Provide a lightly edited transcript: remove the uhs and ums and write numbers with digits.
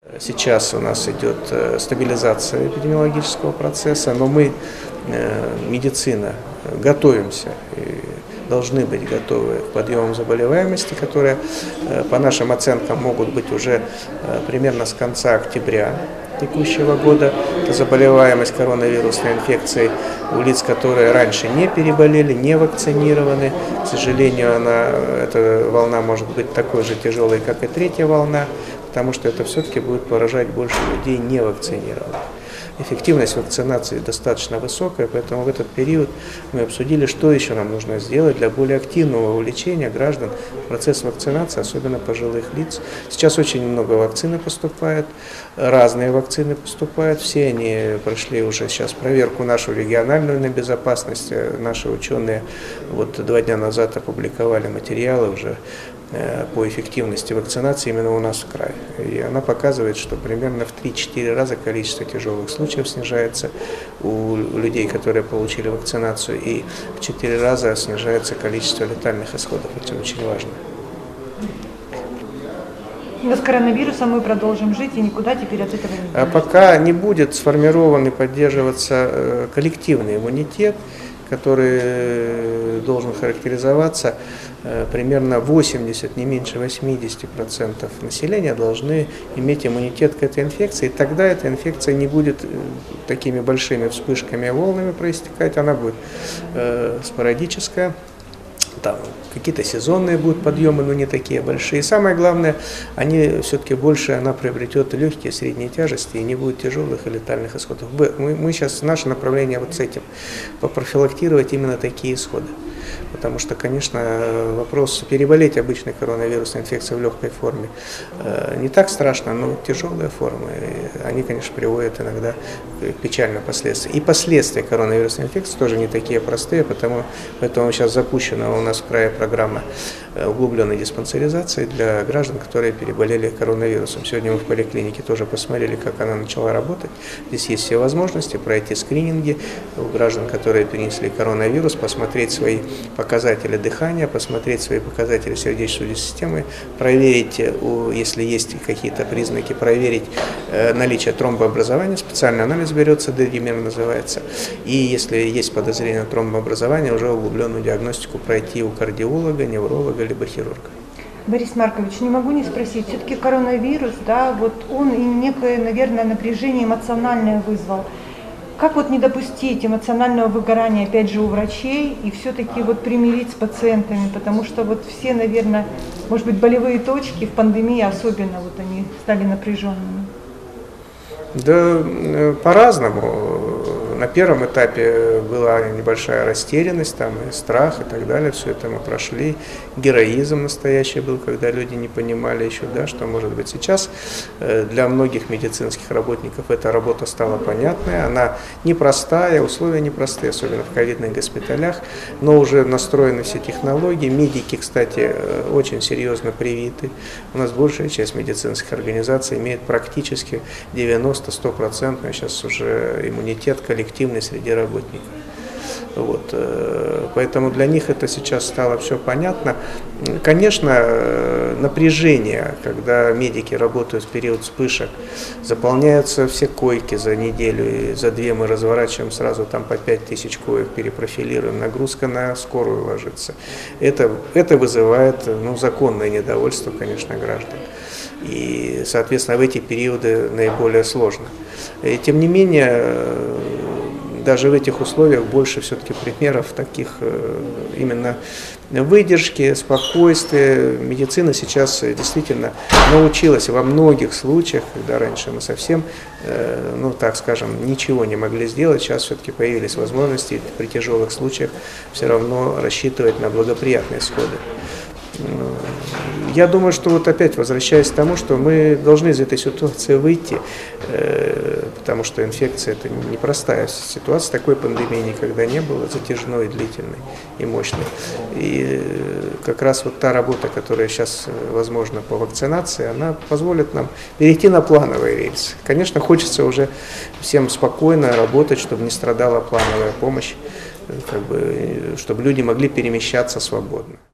Сейчас у нас идет стабилизация эпидемиологического процесса, но мы, медицина, готовимся и должны быть готовы к подъему заболеваемости, которые, по нашим оценкам, могут быть уже примерно с конца октября текущего года. Это заболеваемость коронавирусной инфекцией у лиц, которые раньше не переболели, не вакцинированы. К сожалению, эта волна может быть такой же тяжелой, как и третья волна, потому что это все-таки будет поражать больше людей не вакцинированных. Эффективность вакцинации достаточно высокая, поэтому в этот период мы обсудили, что еще нам нужно сделать для более активного вовлечения граждан в процесс вакцинации, особенно пожилых лиц. Сейчас очень много вакцины поступает, разные вакцины поступают, все они прошли уже сейчас проверку нашу региональную на безопасность. Наши ученые 2 дня назад опубликовали материалы уже по эффективности вакцинации именно у нас в крае. И она показывает, что примерно в 3-4 раза количество тяжелых случаев снижается у людей, которые получили вакцинацию, и в 4 раза снижается количество летальных исходов. Это очень важно. Но с коронавирусом мы продолжим жить и никуда теперь от этого не будем. Пока не будет сформирован и поддерживаться коллективный иммунитет, который должен характеризоваться примерно 80, не меньше 80% населения должны иметь иммунитет к этой инфекции, и тогда эта инфекция не будет такими большими вспышками и волнами проистекать, она будет спорадическая. Там какие-то сезонные будут подъемы, но не такие большие. И самое главное, все-таки больше она приобретет легкие, средние тяжести и не будет тяжелых и летальных исходов. Мы сейчас, наше направление с этим, попрофилактировать именно такие исходы. Потому что, конечно, вопрос переболеть обычной коронавирусной инфекцией в легкой форме не так страшно, но тяжелые формы, они, конечно, приводят иногда к печальным последствиям. И последствия коронавирусной инфекции тоже не такие простые, поэтому сейчас запущена у нас в крае программа углубленной диспансеризации для граждан, которые переболели коронавирусом. Сегодня мы в поликлинике тоже посмотрели, как она начала работать. Здесь есть все возможности пройти скрининги у граждан, которые перенесли коронавирус, посмотреть свои показатели дыхания, посмотреть свои показатели сердечно-сосудистой системы, проверить, если есть какие-то признаки, проверить наличие тромбообразования, специальный анализ берется, дедимер называется, и если есть подозрение на тромбообразование, уже углубленную диагностику пройти у кардиолога, невролога, либо хирурга. Борис Маркович, не могу не спросить, все-таки коронавирус, он и некое, наверное, напряжение эмоциональное вызвал. Как не допустить эмоционального выгорания, опять же, у врачей и все-таки примирить с пациентами, потому что все, наверное, может быть, болевые точки в пандемии особенно они стали напряженными? Да, по-разному. На первом этапе была небольшая растерянность, и страх и так далее. Все это мы прошли. Героизм настоящий был, когда люди не понимали еще, что может быть. Сейчас для многих медицинских работников эта работа стала понятной. Она непростая, условия непростые, особенно в ковидных госпиталях, но уже настроены все технологии. Медики, кстати, очень серьезно привиты. У нас большая часть медицинских организаций имеет практически 90-100% сейчас уже иммунитет коллективный среди работников. Поэтому для них это сейчас стало все понятно. Конечно, напряжение, когда медики работают в период вспышек, заполняются все койки за неделю, и за 2 мы разворачиваем сразу по 5000 коек, перепрофилируем, нагрузка на скорую ложится. Это вызывает законное недовольство, конечно, граждан. И, соответственно, в эти периоды наиболее сложно. И, тем не менее, даже в этих условиях больше все-таки примеров таких именно выдержки, спокойствия. Медицина сейчас действительно научилась во многих случаях, когда раньше мы совсем, ничего не могли сделать, сейчас все-таки появились возможности при тяжелых случаях все равно рассчитывать на благоприятные исходы. Я думаю, что опять возвращаясь к тому, что мы должны из этой ситуации выйти, потому что инфекция – это непростая ситуация, такой пандемии никогда не было, затяжной, длительной и мощной. И как раз та работа, которая сейчас возможна по вакцинации, она позволит нам перейти на плановые рельсы. Конечно, хочется уже всем спокойно работать, чтобы не страдала плановая помощь, чтобы люди могли перемещаться свободно.